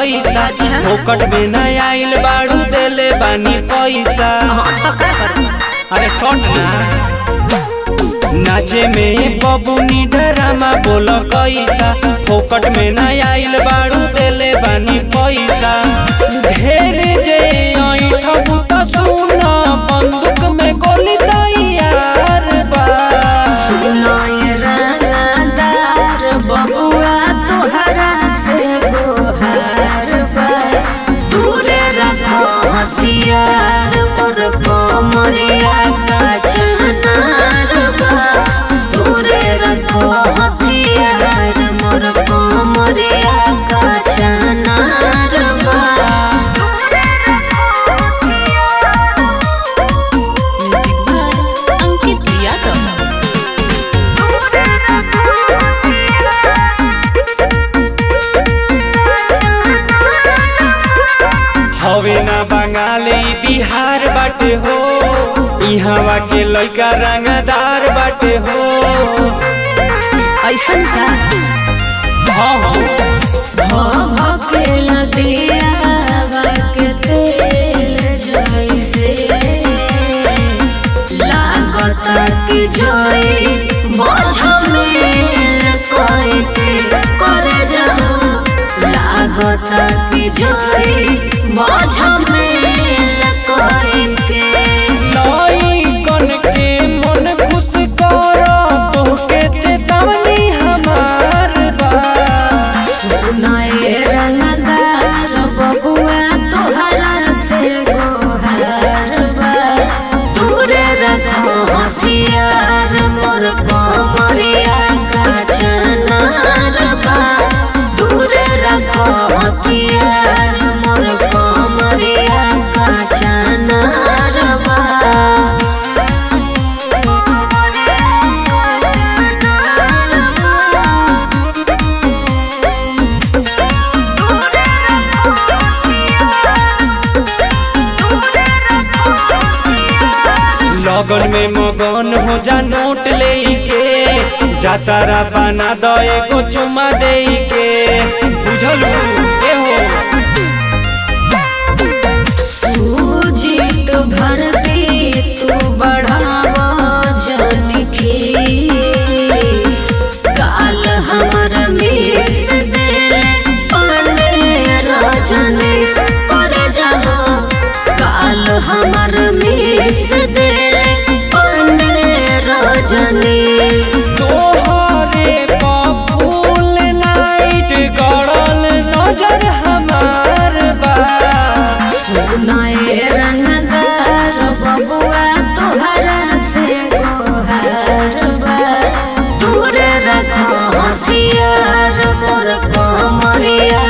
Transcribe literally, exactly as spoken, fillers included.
पैसा फोकट में न आइल बाड़ू देले बानी पैसा। अरे शॉट ना नाचे में बबुनी डरामा बोल कैसा फोकट में न आइल बाड़ू देले बानी पैसा। ढेर जे ऐठबू त सुना बंदूक में गोली तैयार बा। सुनो ये रंगदार बबुआ तोहरा से गोहार बा। दूरे रखो हथियार मोर कोमरिया का चनार बा। दूरे रखो हथियार मोर कोमरिया का चनार बा। हवे ना बंगाली बिहार बाटे हो इहवा के लइका रंगदार बाटे हो। ऐसन का हाँ हाँ भकेला दियावा के तेल जैसे लागता कि जोई बोझ में कोई करे जाओ। लागता कि जोई बोझ में कोई के लइकन के मन खुश कर तोहके चेतावनी हमार बा। सुनाए रंगदार बबुआ तोहरा से गोहार बा। दूरे रखो हथियार मोर कोमरिया का चनार बा। दूरे रखो हथियार मोर कोमरिया का चनार बा। लगन में मगन हो जा नोट लेके जातारा बना दो एगो चुमा दे के बुझलू ए हो। सूजी तो भरती तू बढ़ावा जनखी काल हमर मिस दे पांडे रजनी करे जाओ। काल हमर मिस दे पांडे रजनी तोहरे फूल नाइट गड़ल नजर हमार बा। सुनाए रंगदार बबुआ तोहरा से गोहार बा। दूरे रखो हथियार मोर कोमरिया